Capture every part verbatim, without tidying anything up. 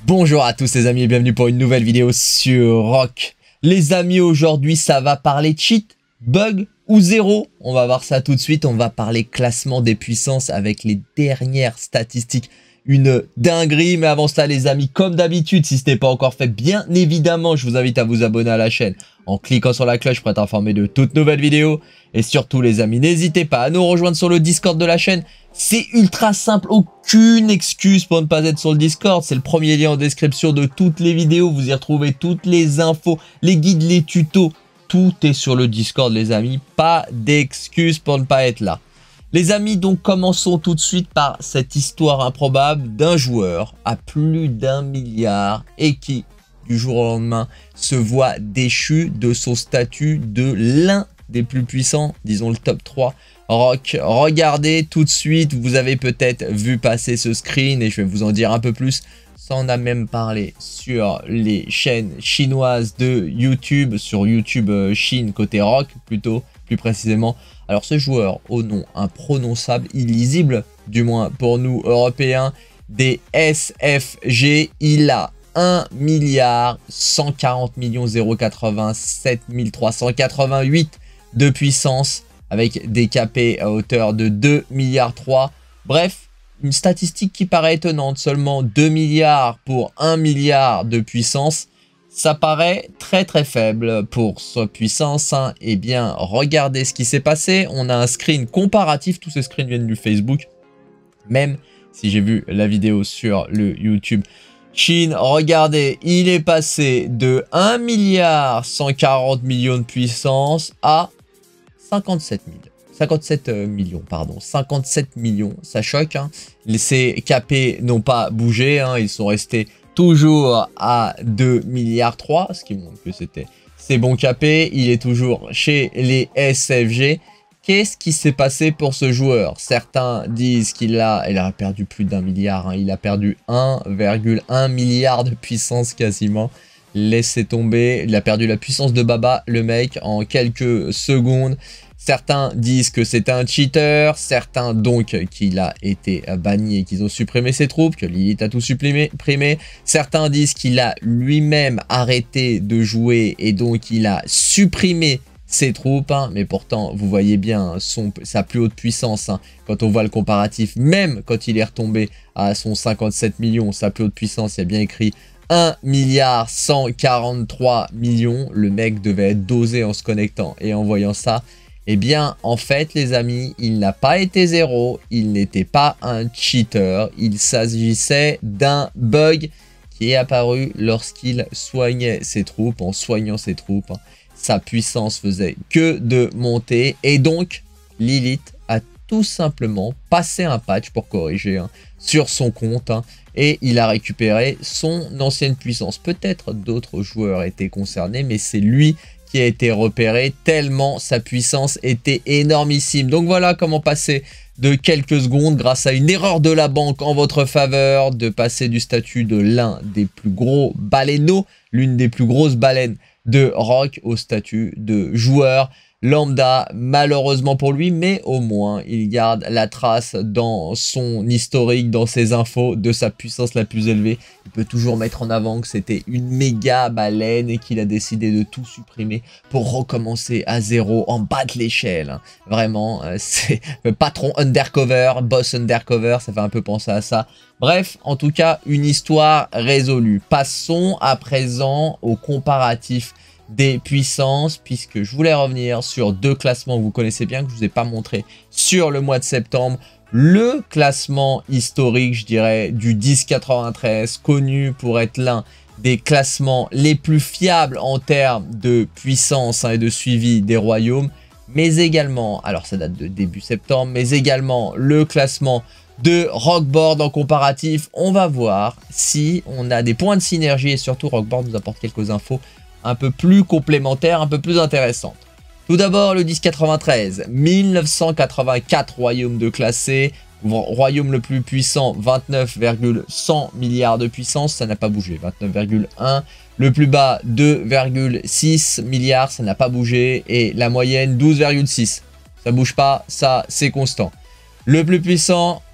Bonjour à tous les amis et bienvenue pour une nouvelle vidéo sur Rock. Les amis, aujourd'hui ça va parler cheat, bug ou zéro. On va voir ça tout de suite, on va parler classement des puissances avec les dernières statistiques. Une dinguerie, mais avant cela les amis, comme d'habitude, si ce n'est pas encore fait, bien évidemment, je vous invite à vous abonner à la chaîne en cliquant sur la cloche pour être informé de toutes nouvelles vidéos. Et surtout les amis, n'hésitez pas à nous rejoindre sur le Discord de la chaîne. C'est ultra simple, aucune excuse pour ne pas être sur le Discord. C'est le premier lien en description de toutes les vidéos. Vous y retrouvez toutes les infos, les guides, les tutos. Tout est sur le Discord les amis. Pas d'excuse pour ne pas être là. Les amis, donc commençons tout de suite par cette histoire improbable d'un joueur à plus d'un milliard et qui, du jour au lendemain, se voit déchu de son statut de l'un des plus puissants, disons le top trois. Rock, regardez tout de suite, vous avez peut-être vu passer ce screen et je vais vous en dire un peu plus. Ça en a même parlé sur les chaînes chinoises de YouTube, sur YouTube euh, Chine côté Rock plutôt, plus précisément. Alors ce joueur au nom imprononçable, illisible, du moins pour nous Européens, des S F G, il a un milliard cent quarante millions zéro quatre-vingt-sept mille trois cent quatre-vingt-huit de puissance avec des K P à hauteur de deux milliards trois. Bref, une statistique qui paraît étonnante, seulement deux milliards pour un milliard de puissance. Ça paraît très très faible pour sa puissance. Hein. Eh bien, regardez ce qui s'est passé. On a un screen comparatif. Tous ces screens viennent du Facebook. Même si j'ai vu la vidéo sur le YouTube Chine, regardez, il est passé de un milliard cent quarante millions de puissance à cinquante-sept mille. cinquante-sept millions, pardon. cinquante-sept millions, ça choque. Hein. Ces K P n'ont pas bougé. Hein. Ils sont restés toujours à deux milliards trois, ce qui montre que c'était c'est bon K P. Il est toujours chez les S F G. Qu'est-ce qui s'est passé pour ce joueur? Certains disent qu'il a, il a perdu plus d'un milliard. Hein. Il a perdu un virgule un milliard de puissance quasiment. Laissez tomber. Il a perdu la puissance de Baba, le mec, en quelques secondes. Certains disent que c'est un cheater, certains donc qu'il a été banni et qu'ils ont supprimé ses troupes, que Lilith a tout supprimé. Certains disent qu'il a lui-même arrêté de jouer et donc il a supprimé ses troupes. Hein, mais pourtant, vous voyez bien son, sa plus haute puissance. Hein, quand on voit le comparatif, même quand il est retombé à son cinquante-sept millions, sa plus haute puissance, il y a bien écrit un milliard cent quarante-trois millions. Le mec devait être dosé en se connectant et en voyant ça. Eh bien, en fait, les amis, il n'a pas été zéro, il n'était pas un cheater, il s'agissait d'un bug qui est apparu lorsqu'il soignait ses troupes. En soignant ses troupes, hein, sa puissance faisait que de monter et donc Lilith a tout simplement passé un patch pour corriger hein, sur son compte hein, et il a récupéré son ancienne puissance. Peut-être d'autres joueurs étaient concernés, mais c'est lui qui a été repéré tellement sa puissance était énormissime. Donc voilà comment passer de quelques secondes grâce à une erreur de la banque en votre faveur, de passer du statut de l'un des plus gros baleineaux, l'une des plus grosses baleines de Rock, au statut de joueur lambda, malheureusement pour lui, mais au moins il garde la trace dans son historique, dans ses infos de sa puissance la plus élevée. Il peut toujours mettre en avant que c'était une méga baleine et qu'il a décidé de tout supprimer pour recommencer à zéro en bas de l'échelle. Hein. Vraiment, euh, c'est le patron undercover, boss undercover, ça fait un peu penser à ça. Bref, en tout cas, une histoire résolue. Passons à présent au comparatif des puissances, puisque je voulais revenir sur deux classements que vous connaissez bien, que je ne vous ai pas montré sur le mois de septembre. Le classement historique, je dirais, du dix quatre-vingt-treize, connu pour être l'un des classements les plus fiables en termes de puissance hein, et de suivi des royaumes, mais également, alors ça date de début septembre, mais également le classement de Rockboard en comparatif. On va voir si on a des points de synergie et surtout Rockboard nous apporte quelques infos un peu plus complémentaires, un peu plus intéressantes. Tout d'abord, le dix quatre-vingt-treize, mille neuf cent quatre-vingt-quatre royaumes de classés, royaume le plus puissant, vingt-neuf virgule cent milliards de puissance, ça n'a pas bougé, vingt-neuf virgule un. Le plus bas, deux virgule six milliards, ça n'a pas bougé. Et la moyenne, douze virgule six. Ça bouge pas, ça c'est constant. Le plus puissant,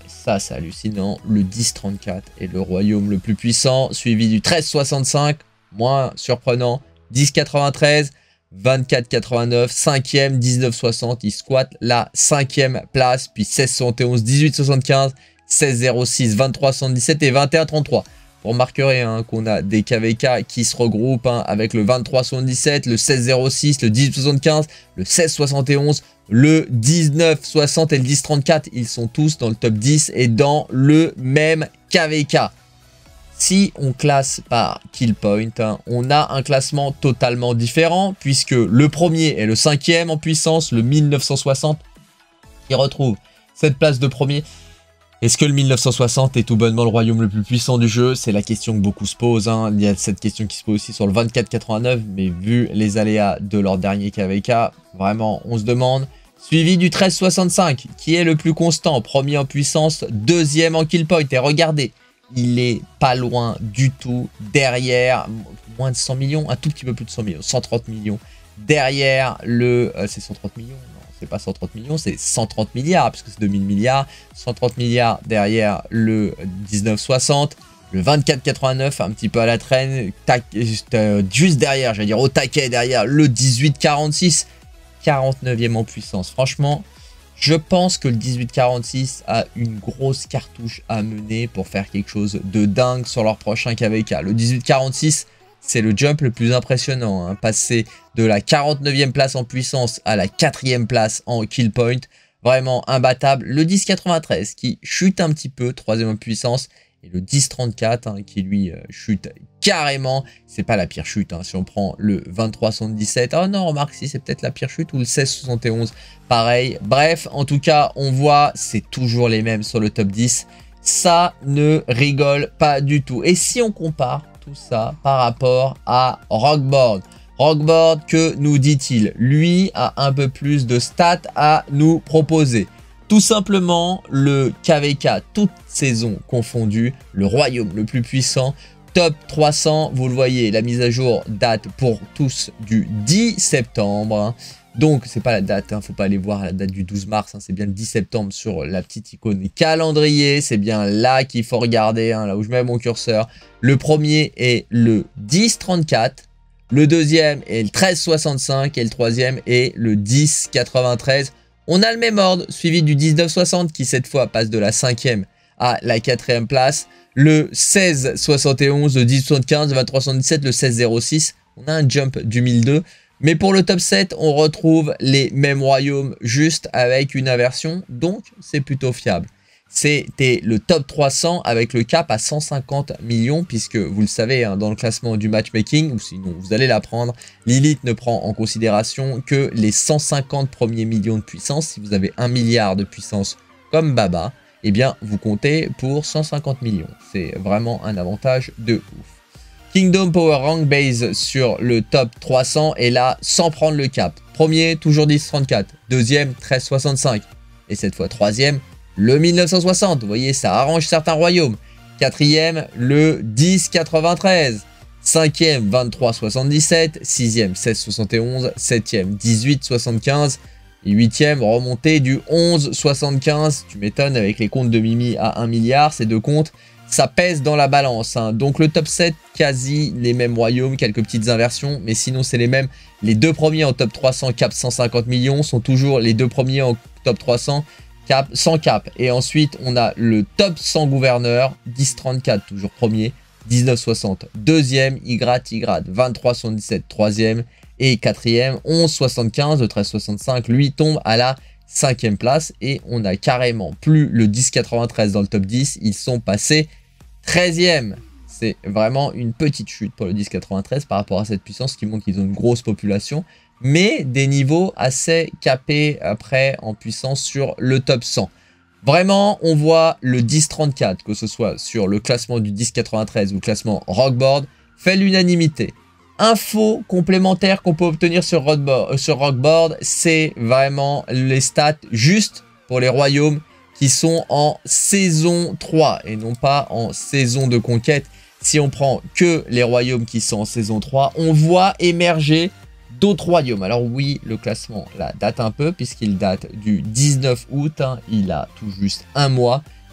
ça c'est hallucinant, le dix trente-quatre est le royaume le plus puissant, suivi du treize soixante-cinq, moins surprenant, dix quatre-vingt-treize, vingt-quatre quatre-vingt-neuf, cinquième, dix-neuf soixante, il squatte la cinquième place, puis seize soixante et onze, dix-huit soixante-quinze, seize zéro six, vingt-trois soixante-dix-sept et vingt et un trente-trois. Vous remarquerez hein, qu'on a des K V K qui se regroupent hein, avec le vingt-trois soixante-dix-sept, le seize zéro six, le dix-huit soixante-quinze, le seize soixante et onze, le dix-neuf soixante et le dix trente-quatre. Ils sont tous dans le top dix et dans le même K V K. Si on classe par kill point, hein, on a un classement totalement différent puisque le premier est le cinquième en puissance, le mille neuf cent soixante, qui retrouve cette place de premier. Est-ce que le mille neuf cent soixante est tout bonnement le royaume le plus puissant du jeu? C'est la question que beaucoup se posent. Hein. Il y a cette question qui se pose aussi sur le vingt-quatre quatre-vingt-neuf, mais vu les aléas de leur dernier K V K, vraiment, on se demande. Suivi du treize soixante-cinq, qui est le plus constant, premier en puissance, deuxième en kill point. Et regardez, il est pas loin du tout derrière, moins de cent millions, un tout petit peu plus de cent millions, cent trente millions. Derrière le... Euh, c'est cent trente millions? C'est pas cent trente millions, c'est cent trente milliards, puisque c'est deux mille milliards. cent trente milliards derrière le dix-neuf soixante. Le vingt-quatre quatre-vingt-neuf, un petit peu à la traîne. Tac, euh, juste derrière, j'allais dire au taquet, derrière le dix-huit quarante-six. quarante-neuvième en puissance. Franchement, je pense que le dix-huit quarante-six a une grosse cartouche à mener pour faire quelque chose de dingue sur leur prochain K V K. Le dix-huit quarante-six... c'est le jump le plus impressionnant, hein. Passer de la quarante-neuvième place en puissance à la quatrième place en kill point, vraiment imbattable. Le dix quatre-vingt-treize qui chute un petit peu, troisième en puissance, et le dix trente-quatre hein, qui lui euh, chute carrément. C'est pas la pire chute, hein. Si on prend le vingt-trois soixante-dix-sept, oh non, remarque si c'est peut-être la pire chute, ou le seize soixante et onze, pareil. Bref, en tout cas, on voit, c'est toujours les mêmes sur le top dix. Ça ne rigole pas du tout. Et si on compare tout ça par rapport à Rockboard. Rockboard, que nous dit-il? Lui a un peu plus de stats à nous proposer. Tout simplement, le K V K, toute saison confondue, le royaume le plus puissant, top trois cents, vous le voyez, la mise à jour date pour tous du dix septembre. Hein. Donc, c'est pas la date, hein, faut pas aller voir la date du douze mars, hein, c'est bien le dix septembre sur la petite icône calendrier, c'est bien là qu'il faut regarder, hein, là où je mets mon curseur. Le premier est le dix trente-quatre, le deuxième est le treize soixante-cinq et le troisième est le dix quatre-vingt-treize. On a le même ordre, suivi du dix-neuf soixante qui cette fois passe de la cinquième à la quatrième place. Le seize soixante et onze, le dix soixante-quinze, le vingt-trois soixante-dix-sept, le seize zéro six. On a un jump du mille deux. Mais pour le top sept, on retrouve les mêmes royaumes juste avec une inversion. Donc, c'est plutôt fiable. C'était le top trois cents avec le cap à cent cinquante millions. Puisque, vous le savez, hein, dans le classement du matchmaking, ou sinon vous allez l'apprendre, l'élite ne prend en considération que les cent cinquante premiers millions de puissance. Si vous avez un milliard de puissance comme Baba, eh bien, vous comptez pour cent cinquante millions. C'est vraiment un avantage de ouf. Kingdom Power Rank Base sur le top trois cents et là sans prendre le cap. Premier, toujours dix trente-quatre. Deuxième, treize soixante-cinq. Et cette fois, troisième, le mille neuf cent soixante. Vous voyez, ça arrange certains royaumes. Quatrième, le dix quatre-vingt-treize. Cinquième, vingt-trois soixante-dix-sept. Sixième, seize soixante et onze. Septième, dix-huit soixante-quinze. Et huitième, remontée du onze soixante-quinze. Tu m'étonnes, avec les comptes de Mimi à un milliard, ces deux comptes. Ça pèse dans la balance. Hein. Donc le top sept, quasi les mêmes royaumes, quelques petites inversions, mais sinon c'est les mêmes. Les deux premiers en top trois cents, cap cent cinquante millions, sont toujours les deux premiers en top trois cents, cap sans cap. Et ensuite, on a le top cent gouverneur, dix trente-quatre, toujours premier, dix-neuf soixante, deuxième, Y Y, vingt-trois soixante-dix-sept, troisième, et quatrième, onze soixante-quinze, le treize soixante-cinq, lui tombe à la cinquième place et on a carrément plus le dix quatre-vingt-treize dans le top dix, ils sont passés treizième. C'est vraiment une petite chute pour le dix quatre-vingt-treize par rapport à cette puissance qui montre qu'ils ont une grosse population, mais des niveaux assez capés après en puissance sur le top cent. Vraiment, on voit le dix trente-quatre, que ce soit sur le classement du dix quatre-vingt-treize ou le classement Rockboard, fait l'unanimité. Info complémentaire qu'on peut obtenir sur Rockboard, sur Rockboard, c'est vraiment les stats juste pour les royaumes qui sont en saison trois et non pas en saison de conquête. Si on prend que les royaumes qui sont en saison trois, on voit émerger d'autres royaumes. Alors oui, le classement là date un peu puisqu'il date du dix-neuf août, hein, il a tout juste un mois.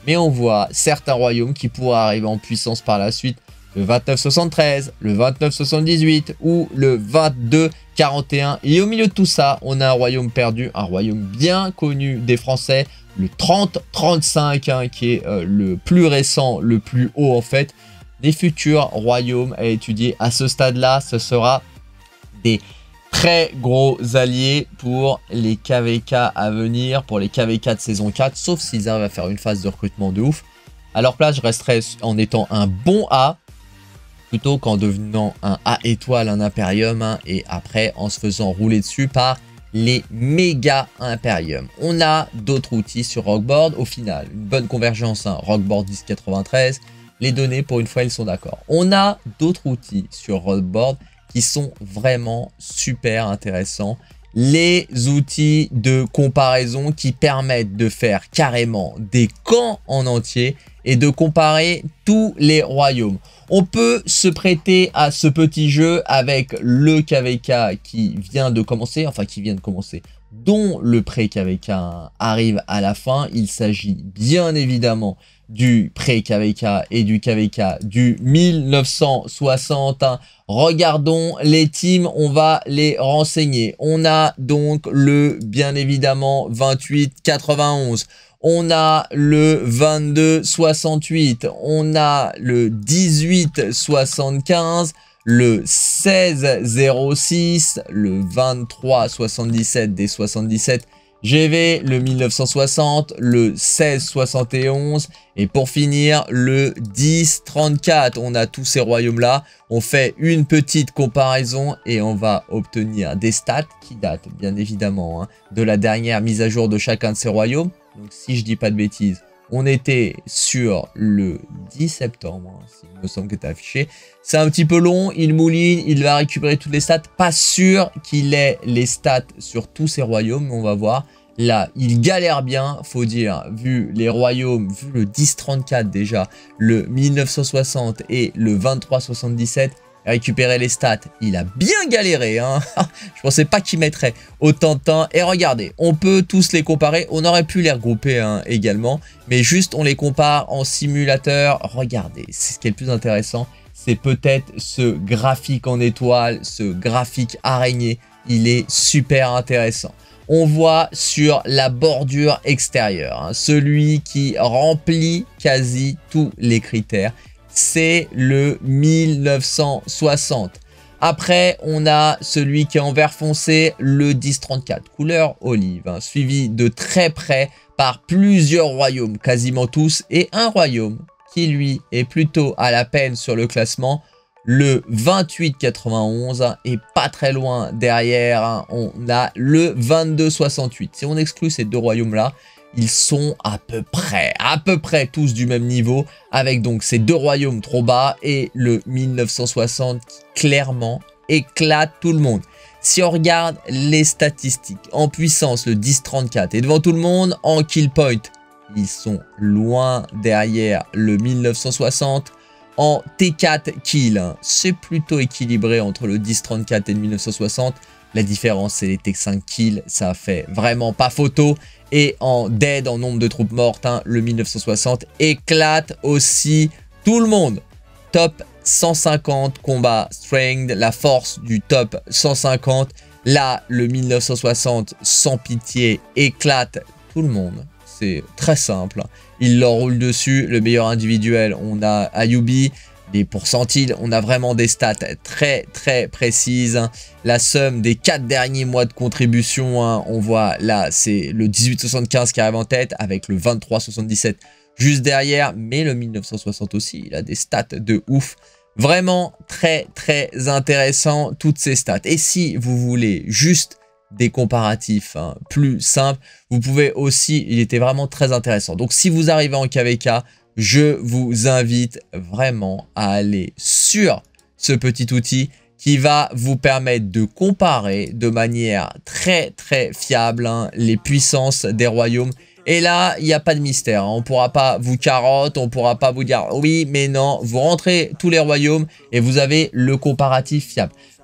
Mais on voit certains royaumes qui pourraient arriver en puissance par la suite. Le vingt-neuf soixante-treize, le vingt-neuf soixante-dix-huit ou le vingt-deux quarante et un. Et au milieu de tout ça, on a un royaume perdu, un royaume bien connu des Français, le trente trente-cinq, hein, qui est euh, le plus récent, le plus haut en fait. Des futurs royaumes à étudier à ce stade-là, ce sera des très gros alliés pour les K V K à venir, pour les K V K de saison quatre, sauf s'ils arrivent à faire une phase de recrutement de ouf. À leur place, je resterai en étant un bon A, plutôt qu'en devenant un A étoile, un Imperium, hein, et après en se faisant rouler dessus par les méga Imperium. On a d'autres outils sur Rockboard, au final, une bonne convergence, hein, Rockboard dix quatre-vingt-treize, les données, pour une fois, ils sont d'accord. On a d'autres outils sur Rockboard qui sont vraiment super intéressants. Les outils de comparaison qui permettent de faire carrément des camps en entier et de comparer tous les royaumes. On peut se prêter à ce petit jeu avec le K V K qui vient de commencer, enfin qui vient de commencer, dont le pré-K V K arrive à la fin. Il s'agit bien évidemment du pré-K V K et du K V K du mille neuf cent soixante. Regardons les teams, on va les renseigner. On a donc le, bien évidemment, vingt-huit quatre-vingt-onze. On a le vingt-deux soixante-huit. On a le dix-huit soixante-quinze. Le seize zéro six. Le vingt-trois soixante-dix-sept des soixante-dix-sept. G V, le mille neuf cent soixante, le seize soixante et onze et pour finir le dix trente-quatre. On a tous ces royaumes là, on fait une petite comparaison et on va obtenir des stats qui datent bien évidemment hein, de la dernière mise à jour de chacun de ces royaumes. Donc si je dis pas de bêtises, on était sur le dix septembre, hein, il me semble que tu as affiché. C'est un petit peu long, il mouline, il va récupérer toutes les stats. Pas sûr qu'il ait les stats sur tous ces royaumes, mais on va voir. Là, il galère bien, faut dire, vu les royaumes, vu le dix trente-quatre déjà, le mille neuf cent soixante et le vingt-trois soixante-dix-sept. Récupérer les stats, il a bien galéré, hein. Je pensais pas qu'il mettrait autant de temps. Et regardez, on peut tous les comparer. On aurait pu les regrouper hein, également, mais juste on les compare en simulateur. Regardez, c'est ce qui est le plus intéressant. C'est peut-être ce graphique en étoile, ce graphique araignée. Il est super intéressant. On voit sur la bordure extérieure, hein, celui qui remplit quasi tous les critères. C'est le mille neuf cent soixante. Après, on a celui qui est en vert foncé, le dix trente-quatre, couleur olive, hein, suivi de très près par plusieurs royaumes, quasiment tous, et un royaume qui, lui, est plutôt à la peine sur le classement, le vingt-huit quatre-vingt-onze, hein, et pas très loin derrière, hein, on a le vingt-deux soixante-huit. Si on exclut ces deux royaumes-là, ils sont à peu près, à peu près tous du même niveau, avec donc ces deux royaumes trop bas et le mille neuf cent soixante qui clairement éclate tout le monde. Si on regarde les statistiques, en puissance, le dix trente-quatre est devant tout le monde, en kill point, ils sont loin derrière le mille neuf cent soixante. En T quatre kill, hein, c'est plutôt équilibré entre le dix trente-quatre et le mille neuf cent soixante. La différence, c'est les T cinq kills, ça fait vraiment pas photo. Et en dead, en nombre de troupes mortes, hein, le mille neuf cent soixante éclate aussi tout le monde. Top cent cinquante combat strength, la force du top cent cinquante. Là, le mille neuf cent soixante, sans pitié, éclate tout le monde. C'est très simple. Il leur roule dessus. Le meilleur individuel, on a Ayubi. Les pourcentiles, on a vraiment des stats très très précises. La somme des quatre derniers mois de contribution, hein, on voit là, c'est le dix-huit soixante-quinze qui arrive en tête avec le vingt-trois soixante-dix-sept juste derrière. Mais le mille neuf cent soixante aussi, il a des stats de ouf. Vraiment très très intéressant toutes ces stats. Et si vous voulez juste des comparatifs hein, plus simples, vous pouvez aussi, il était vraiment très intéressant. Donc si vous arrivez en K V K, je vous invite vraiment à aller sur ce petit outil qui va vous permettre de comparer de manière très très fiable hein, les puissances des royaumes. Et là, il n'y a pas de mystère. Hein. On ne pourra pas vous carotte, on ne pourra pas vous dire oui, mais non. Vous rentrez tous les royaumes et vous avez le comparatif fiable.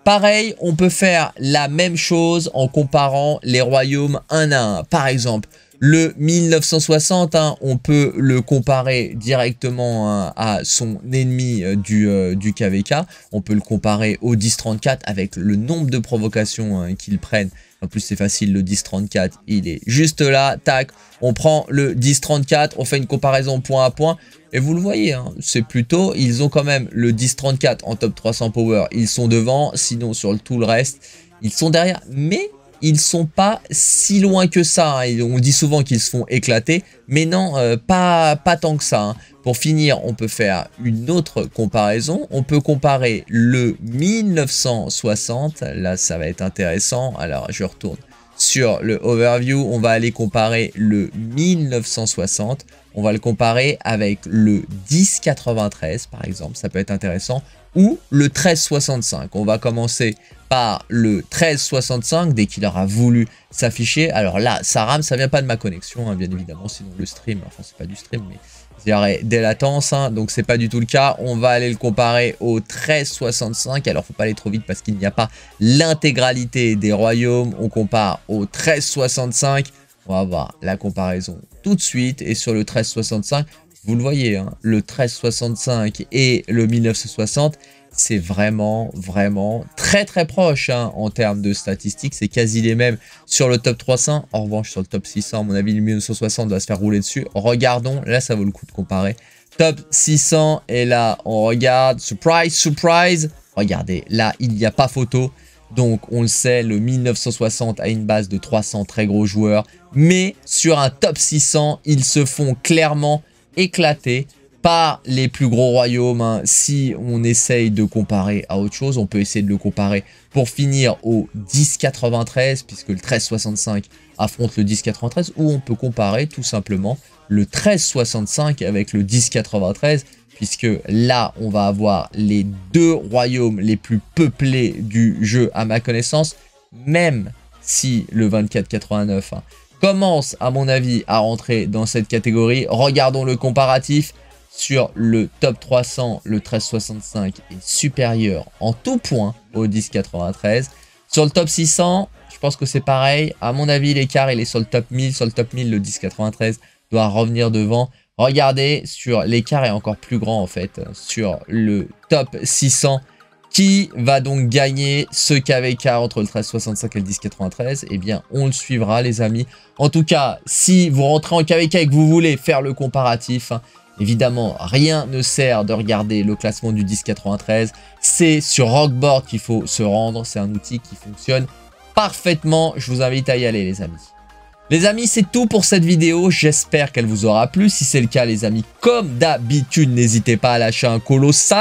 Pareil, on peut faire la même chose en comparant les royaumes un à un. Par exemple, le mille neuf cent soixante, hein, on peut le comparer directement hein, à son ennemi euh, du, euh, du K V K. On peut le comparer au dix trente-quatre avec le nombre de provocations hein, qu'ils prennent. En plus, c'est facile, le dix trente-quatre, il est juste là. Tac, on prend le dix trente-quatre, on fait une comparaison point à point. Et vous le voyez, hein, c'est plutôt, ils ont quand même le dix trente-quatre en top trois cents power. Ils sont devant, sinon sur le, tout le reste, ils sont derrière. Mais ils sont pas si loin que ça. Hein. On dit souvent qu'ils se font éclater. Mais non, euh, pas, pas tant que ça. Hein. Pour finir, on peut faire une autre comparaison. On peut comparer le mille neuf cent soixante. Là, ça va être intéressant. Alors, je retourne sur le overview. On va aller comparer le mille neuf cent soixante. On va le comparer avec le dix quatre-vingt-treize, par exemple. Ça peut être intéressant. Ou le treize soixante-cinq. On va commencer par le treize soixante-cinq dès qu'il aura voulu s'afficher. Alors là, ça rame, ça vient pas de ma connexion, hein, bien évidemment. Sinon, le stream, enfin, c'est pas du stream, mais il y aurait des latences. Hein, donc, c'est pas du tout le cas. On va aller le comparer au treize soixante-cinq. Alors, faut pas aller trop vite parce qu'il n'y a pas l'intégralité des royaumes. On compare au treize soixante-cinq. On va voir la comparaison tout de suite. Et sur le treize soixante-cinq, vous le voyez, hein, le treize soixante-cinq et le mille neuf cent soixante, c'est vraiment, vraiment très, très proche hein, en termes de statistiques. C'est quasi les mêmes sur le top trois cents. En revanche, sur le top six cents, à mon avis, le mille neuf cent soixante va se faire rouler dessus. Regardons, là, ça vaut le coup de comparer. Top six cents, et là, on regarde. Surprise, surprise. Regardez, là, il n'y a pas photo. Donc, on le sait, le mille neuf cent soixante a une base de trois cents très gros joueurs. Mais sur un top six cents, ils se font clairement éclater par les plus gros royaumes. Hein. Si on essaye de comparer à autre chose, on peut essayer de le comparer pour finir au dix quatre-vingt-treize, puisque le treize soixante-cinq affronte le dix quatre-vingt-treize, ou on peut comparer tout simplement le treize soixante-cinq avec le dix quatre-vingt-treize, puisque là, on va avoir les deux royaumes les plus peuplés du jeu à ma connaissance, même si le vingt-quatre quatre-vingt-neuf hein, commence, à mon avis, à rentrer dans cette catégorie. Regardons le comparatif. Sur le top trois cents, le treize soixante-cinq est supérieur en tout point au dix quatre-vingt-treize. Sur le top six cents, je pense que c'est pareil. À mon avis, l'écart, il est sur le top mille. Sur le top mille, le dix quatre-vingt-treize doit revenir devant. Regardez, sur l'écart est encore plus grand, en fait, sur le top six cents. Qui va donc gagner ce K V K entre le treize soixante-cinq et le dix quatre-vingt-treize? Eh bien, on le suivra, les amis. En tout cas, si vous rentrez en K V K et que vous voulez faire le comparatif, hein, évidemment, rien ne sert de regarder le classement du dix quatre-vingt-treize. C'est sur Rockboard qu'il faut se rendre. C'est un outil qui fonctionne parfaitement. Je vous invite à y aller, les amis. Les amis, c'est tout pour cette vidéo. J'espère qu'elle vous aura plu. Si c'est le cas, les amis, comme d'habitude, n'hésitez pas à lâcher un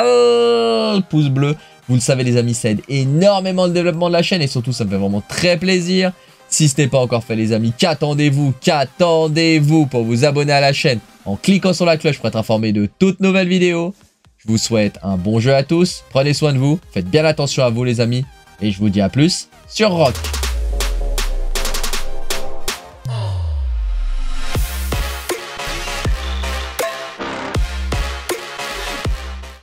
colossal pouce bleu. Vous le savez, les amis, ça aide énormément le développement de la chaîne. Et surtout, ça me fait vraiment très plaisir. Si ce n'est pas encore fait, les amis, qu'attendez-vous? Qu'attendez-vous pour vous abonner à la chaîne en cliquant sur la cloche pour être informé de toutes nouvelles vidéos? Je vous souhaite un bon jeu à tous. Prenez soin de vous. Faites bien attention à vous, les amis. Et je vous dis à plus sur Rock.